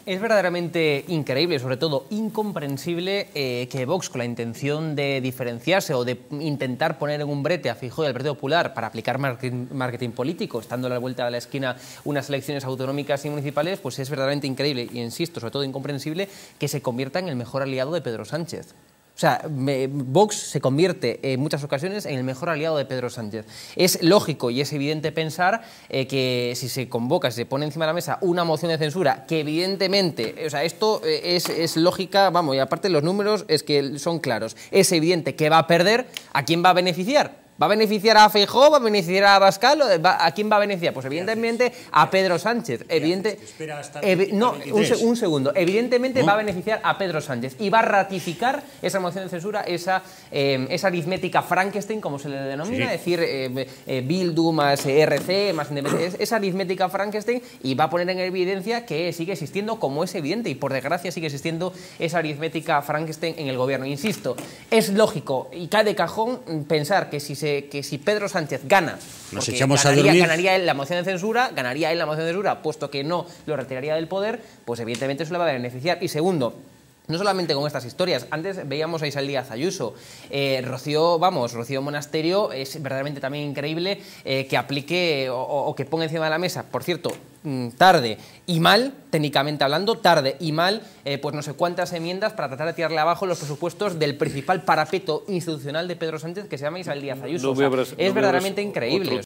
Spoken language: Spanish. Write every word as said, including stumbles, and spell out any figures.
Es verdaderamente increíble, sobre todo incomprensible, eh, que Vox, con la intención de diferenciarse o de intentar poner en un brete a Feijóo y al Partido Popular para aplicar marketing, marketing político, estando a la vuelta de la esquina unas elecciones autonómicas y municipales, pues es verdaderamente increíble y, insisto, sobre todo incomprensible, que se convierta en el mejor aliado de Pedro Sánchez. O sea, me, Vox se convierte en muchas ocasiones en el mejor aliado de Pedro Sánchez. Es lógico y es evidente pensar eh, que si se convoca, si se pone encima de la mesa una moción de censura, que evidentemente, o sea, esto eh, es, es lógica, vamos, y aparte los números es que son claros. Es evidente que va a perder. ¿A quién va a beneficiar? ¿Va a beneficiar a Feijóo? ¿Va a beneficiar a Abascal? ¿A quién va a beneficiar? Pues evidentemente a Pedro Sánchez. Evidente, evi no, un, se un segundo. Evidentemente ¿no? va a beneficiar a Pedro Sánchez y va a ratificar esa moción de censura, esa, eh, esa aritmética Frankenstein, como se le denomina, sí. es decir, eh, eh, Bildu más eh, R C, más independencia, esa aritmética Frankenstein, y va a poner en evidencia que sigue existiendo, como es evidente, y por desgracia sigue existiendo esa aritmética Frankenstein en el gobierno. Insisto, es lógico y cae de cajón pensar que si se que si Pedro Sánchez gana, nos echamos ganaría, a dormir. ganaría él la moción de censura, ganaría él la moción de censura, puesto que no lo retiraría del poder, pues evidentemente eso le va a beneficiar. Y segundo, no solamente con estas historias, antes veíamos a Isabel Díaz Ayuso, eh, Rocío, vamos, Rocío Monasterio, es verdaderamente también increíble eh, que aplique o, o que ponga encima de la mesa, por cierto, tarde y mal, técnicamente hablando, tarde y mal, eh, pues no sé cuántas enmiendas para tratar de tirarle abajo los presupuestos del principal parapeto institucional de Pedro Sánchez, que se llama Isabel Díaz Ayuso. No, o sea, es no verdaderamente increíble.